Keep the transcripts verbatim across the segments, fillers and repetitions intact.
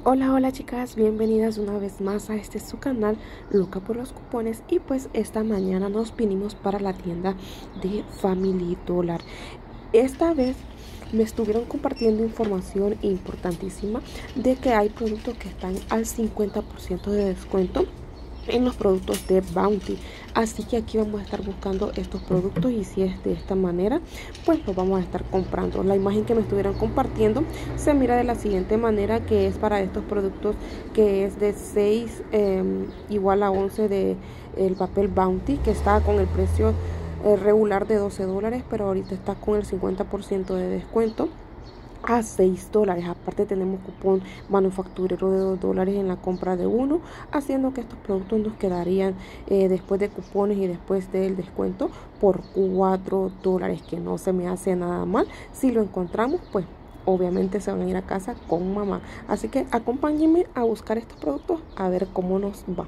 Hola, hola chicas, bienvenidas una vez más a este su canal Loca por los cupones. Y pues esta mañana nos vinimos para la tienda de Family Dollar. Esta vez me estuvieron compartiendo información importantísima de que hay productos que están al cincuenta por ciento de descuento en los productos de Bounty, así que aquí vamos a estar buscando estos productos y si es de esta manera pues los vamos a estar comprando. La imagen que me estuvieron compartiendo se mira de la siguiente manera, que es para estos productos que es de seis eh, igual a once de el papel Bounty, que está con el precio eh, regular de doce dólares, pero ahorita está con el cincuenta por ciento de descuento a seis dólares. Aparte tenemos cupón manufacturero de dos dólares en la compra de uno, haciendo que estos productos nos quedarían eh, después de cupones y después del descuento por cuatro dólares, que no se me hace nada mal. Si lo encontramos, pues obviamente se van a ir a casa con mamá, así que acompáñenme a buscar estos productos a ver cómo nos va.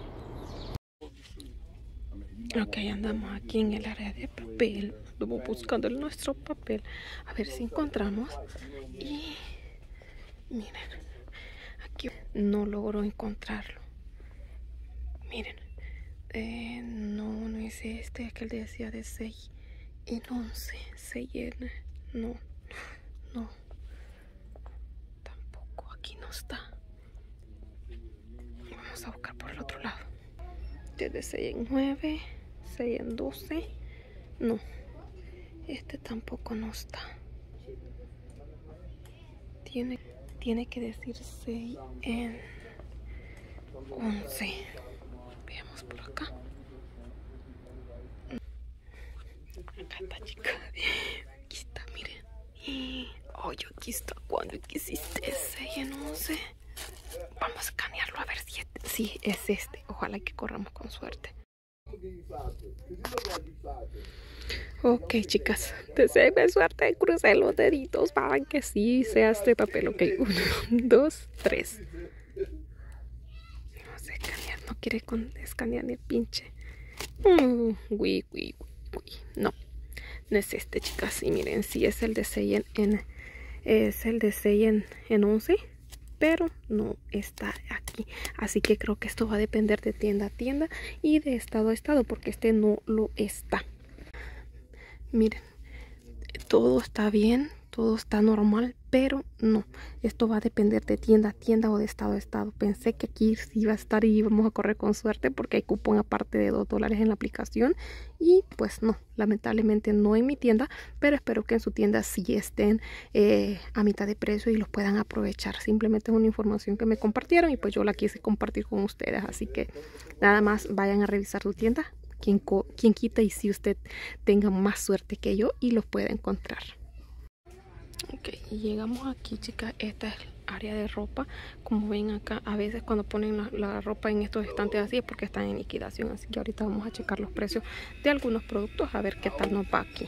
Ok, andamos aquí en el área de papel. Estamos buscando nuestro papel a ver si encontramos. Y miren, aquí no logro encontrarlo. Miren, eh, no, no es este, es que él decía de seis en once. seis en, no, no, tampoco, aquí no está. Vamos a buscar por el otro lado. Desde seis en nueve, seis en doce, no. Este tampoco no está. Tiene, tiene que decir seis en once. Veamos por acá. Acá está, chica. Aquí está, miren. Ay, oh, aquí está. ¿Cuándo quisiste seis en once? Vamos a escanearlo a ver si es, si es este. Ojalá que corramos con suerte. Ok, chicas, deseenme suerte, crucé los deditos para que sí sea este papel. Ok, uno, dos, tres. Vamos a escanear, no quiere con escanear el pinche. Mm, uy, uy, uy. No, no es este, chicas. Y miren, sí es el de seis en, en es el de seis en, en once, pero no está aquí. Así que creo que esto va a depender de tienda a tienda y de estado a estado, porque este no lo está. Miren, todo está bien, todo está normal, pero no, esto va a depender de tienda a tienda o de estado a estado. Pensé que aquí sí iba a estar y íbamos a correr con suerte porque hay cupón aparte de dos dólares en la aplicación, y pues no, lamentablemente no en mi tienda, pero espero que en su tienda sí estén eh, a mitad de precio y los puedan aprovechar. Simplemente es una información que me compartieron y pues yo la quise compartir con ustedes, así que nada más vayan a revisar su tienda. Quien, quien quita y si usted tenga más suerte que yo y los pueda encontrar. Ok, y llegamos aquí, chicas. Esta es el área de ropa. Como ven acá, a veces cuando ponen la, la ropa en estos estantes así es porque están en liquidación. Así que ahorita vamos a checar los precios de algunos productos a ver qué tal nos va aquí.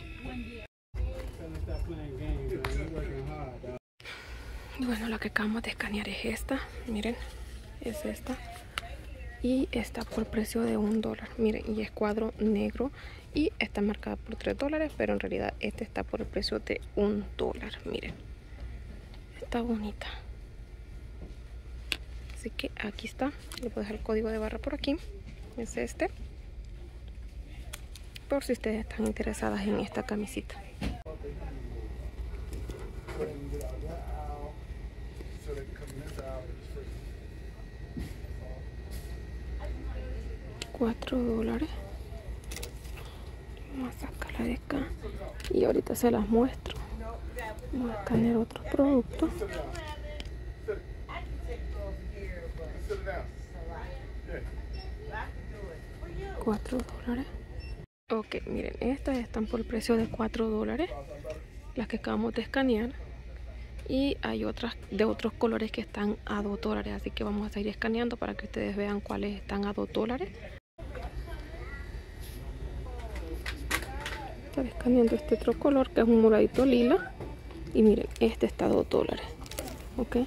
Y bueno, la que acabamos de escanear es esta. Miren, es esta. Y está por precio de un dólar. Miren, y es cuadro negro y está marcada por tres dólares, pero en realidad este está por el precio de un dólar. Miren, está bonita. Así que aquí está. Le puedo dejar el código de barra por aquí. Es este, por si ustedes están interesadas en esta camisita. cuatro dólares. Vamos a sacarla de acá y ahorita se las muestro. Vamos a escanear otros productos. cuatro dólares. Ok, miren, estas están por el precio de cuatro dólares, las que acabamos de escanear. Y hay otras de otros colores que están a dos dólares, así que vamos a seguir escaneando para que ustedes vean cuáles están a dos dólares. Estoy escaneando este otro color que es un moradito lila. Y miren, este está a dos dólares. Ok.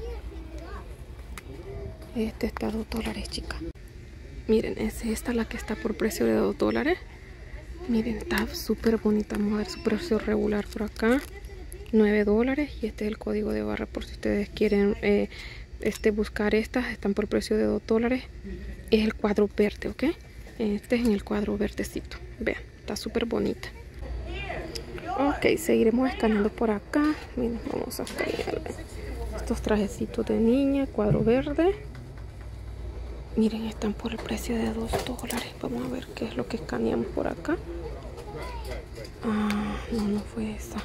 Este está a dos dólares, chicas. Miren, es esta la que está por precio de dos dólares. Miren, está súper bonita. Vamos a ver su precio regular por acá. nueve dólares. Y este es el código de barra por si ustedes quieren eh, este, buscar estas. Están por precio de dos dólares. Es el cuadro verde, ¿ok? Este es en el cuadro verdecito. Vean, está súper bonita. Ok, seguiremos escaneando por acá. Miren, vamos a escanear estos trajecitos de niña, cuadro verde. Miren, están por el precio de dos dólares. Vamos a ver qué es lo que escaneamos por acá. Ah, no, no fue esa.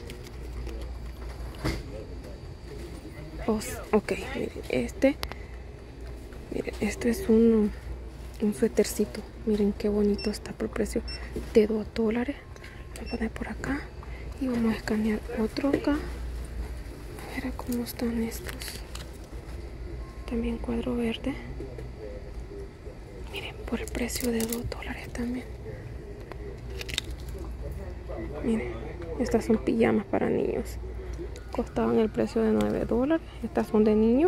Oh, ok, miren, este. Miren, este es un, un suétercito. Miren qué bonito está por precio de dos dólares. Voy a poner por acá. Y vamos a escanear otro acá. A ver cómo están estos. También cuadro verde. Miren, por el precio de dos dólares también. Miren, estas son pijamas para niños. Costaban el precio de nueve dólares. Estas son de niños.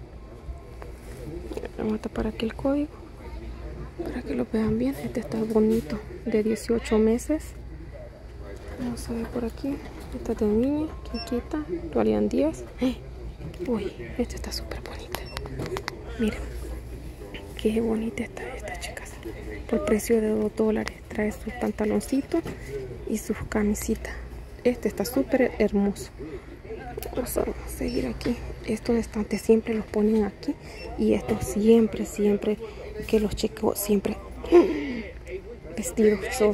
Vamos a tapar aquí el código para que lo vean bien. Este está bonito, de dieciocho meses. Vamos a ver por aquí. Esta es de niña, chiquita, valían diez. Uy, esta está súper bonita. Miren, qué bonita está esta, chicas. Por precio de dos dólares. Trae sus pantaloncitos y sus camisitas. Este está súper hermoso. Vamos a seguir aquí. Estos estantes siempre los ponen aquí. Y estos siempre, siempre que los checo, siempre vestidos son.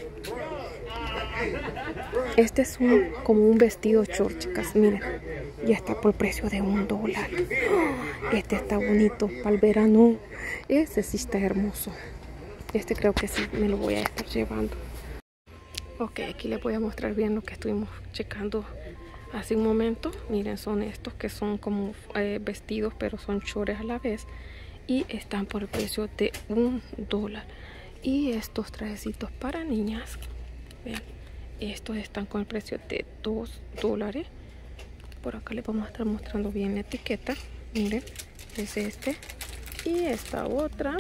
Este es un como un vestido short, chicas. Miren, ya está por precio de un dólar. Este está bonito para el verano. Este sí está hermoso. Este creo que sí me lo voy a estar llevando. Ok, aquí les voy a mostrar bien lo que estuvimos checando hace un momento. Miren, son estos que son como eh, vestidos, pero son shorts a la vez. Y están por el precio de un dólar. Y estos trajecitos para niñas, vean, estos están con el precio de dos dólares. Por acá les vamos a estar mostrando bien la etiqueta. Miren, es este. Y esta otra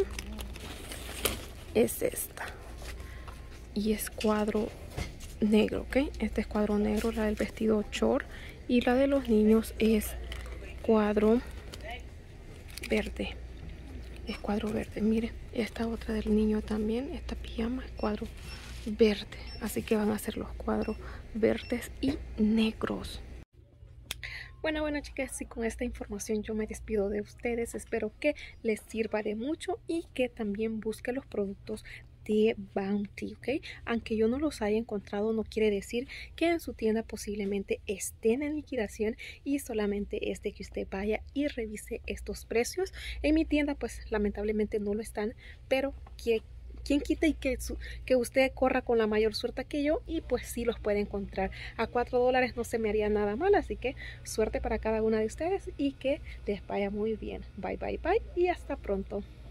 es esta. Y es cuadro negro, ¿ok? Este es cuadro negro, la del vestido short. Y la de los niños es cuadro verde. Es cuadro verde. Miren, esta otra del niño también, esta pijama es cuadro verde. Así que van a ser los cuadros verdes y negros. Bueno, bueno, chicas, y con esta información yo me despido de ustedes. Espero que les sirva de mucho y que también busquen los productos de Bounty, ¿ok? Aunque yo no los haya encontrado, no quiere decir que en su tienda posiblemente estén en liquidación, y solamente es de que usted vaya y revise estos precios. En mi tienda pues lamentablemente no lo están, pero que quien quita y que, su, que usted corra con la mayor suerte que yo, y pues sí los puede encontrar a cuatro dólares. No se me haría nada mal, así que suerte para cada una de ustedes y que les vaya muy bien. Bye, bye, bye y hasta pronto.